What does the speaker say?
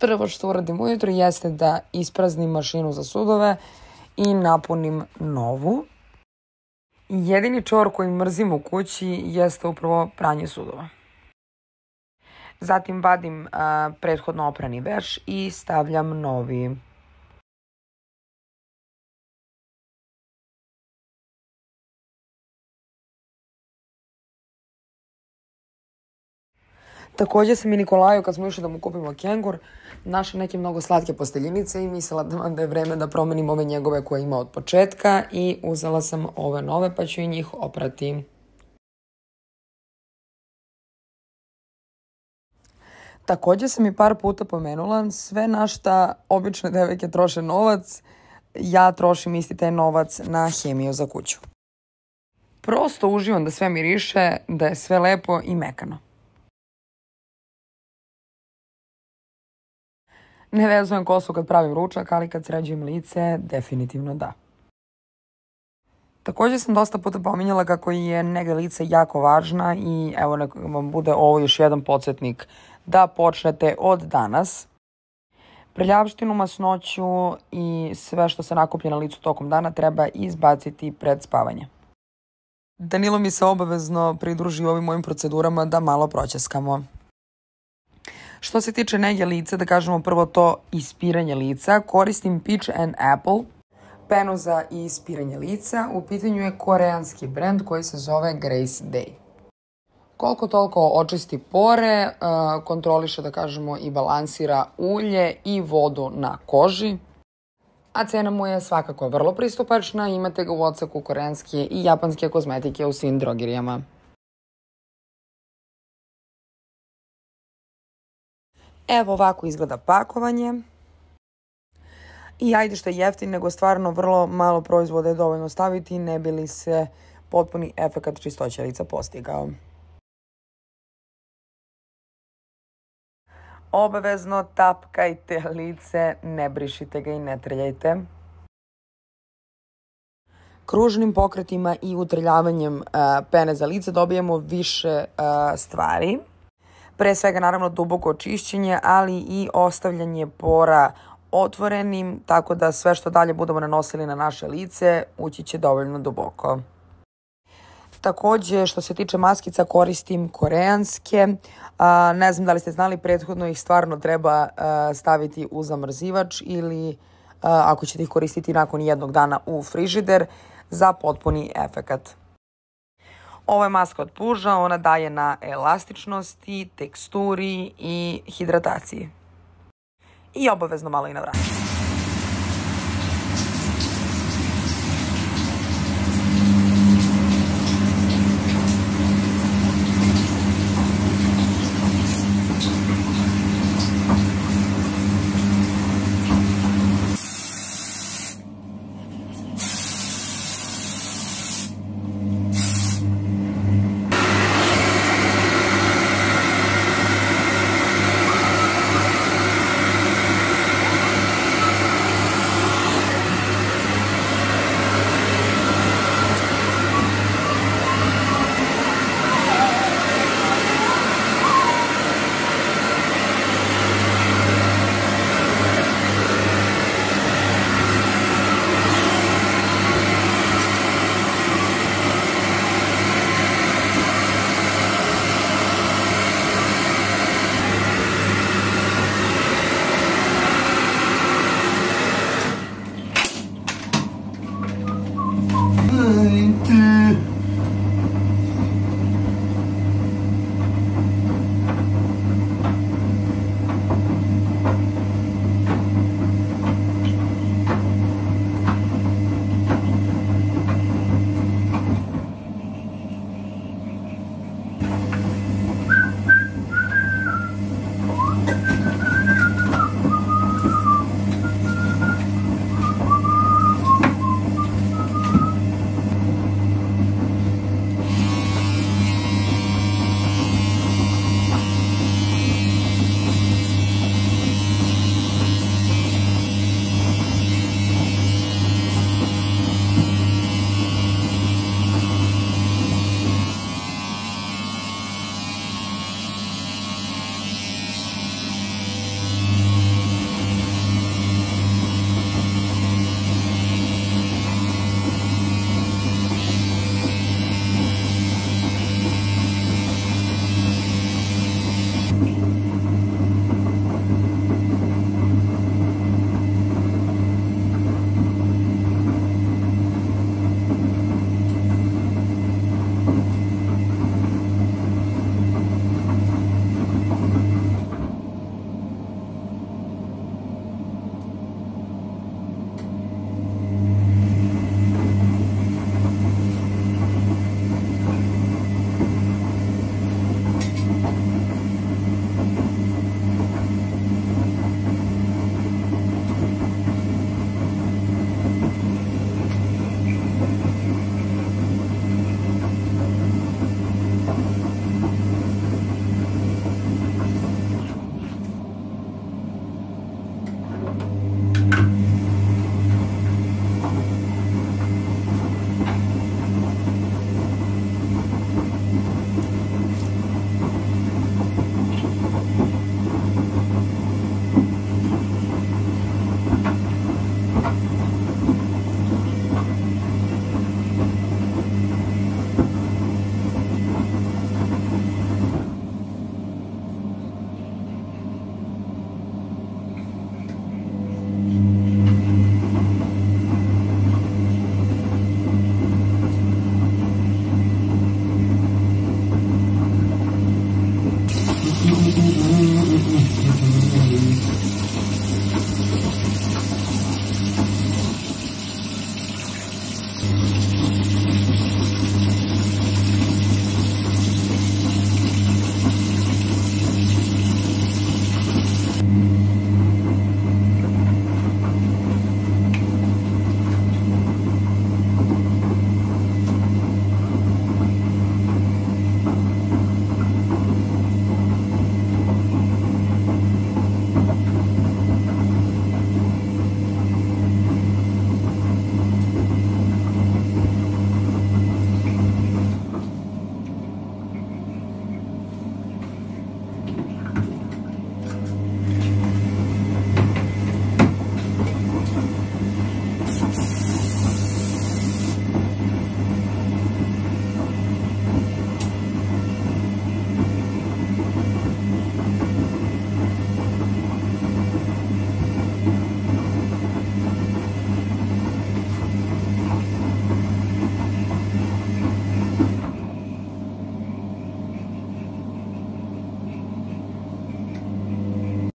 Prvo što uradim ujutro jeste da ispraznim mašinu za sudove i napunim novu. Jedini čvor koji mrzim u kući jeste upravo pranje sudova. Zatim vadim prethodno oprani veš i stavljam novi. Također sam i Nikolaju, kad smo išli da mu kupimo kengur, našla neke mnogo slatke posteljinice i mislila da je vreme da promenim ove njegove koje ima od početka i uzela sam ove nove pa ću i njih oprati. Također sam i par puta pomenula, sve na šta obične devojke troše novac, ja trošim isti taj novac na hemiju za kuću. Prosto uživam da sve miriše, da je sve lepo i mekano. Ne vezujem kosu kad pravim ručak, ali kad sređujem lice, definitivno da. Također sam dosta puta pominjala kako je nega lica jako važna i evo neka vam bude ovo još jedan podsjetnik da počnete od danas. Prljavštinu, masnoću i sve što se nakuplja na licu tokom dana treba izbaciti pred spavanje. Danilo mi se obavezno pridruži ovim mojim procedurama da malo proćeskamo. Što se tiče nege lica, da kažemo prvo to ispiranje lica, koristim Peach and Apple penu za ispiranje lica. U pitanju je koreanski brend koji se zove Grace Day. Koliko toliko očisti pore, kontroliše da kažemo i balansira ulje i vodu na koži. A cena mu je svakako vrlo pristupačna, imate ga u odseku koreanske i japanske kozmetike u svim drogerijama. Evo ovako izgleda pakovanje. I ajde što je jeftin, nego stvarno vrlo malo proizvoda je dovoljno staviti, ne bi li se potpuni efekat čistoće lica postigao. Obavezno tapkajte lice, ne brišite ga i ne trljajte. Kružnim pokretima i utrljavanjem pene za lice dobijemo više stvari. Pre svega naravno duboko čišćenje, ali i ostavljanje pora otvorenim, tako da sve što dalje budemo nanosili na naše lice ući će dovoljno duboko. Također, što se tiče maskica, koristim koreanske. Ne znam da li ste znali, prethodno ih stvarno treba staviti u zamrzivač ili ako ćete ih koristiti nakon jednog dana u frižider za potpuni efekat. Ovo je maska od puža, ona daje na elastičnosti, teksturi i hidrataciji. I obavezno malo i na vrat.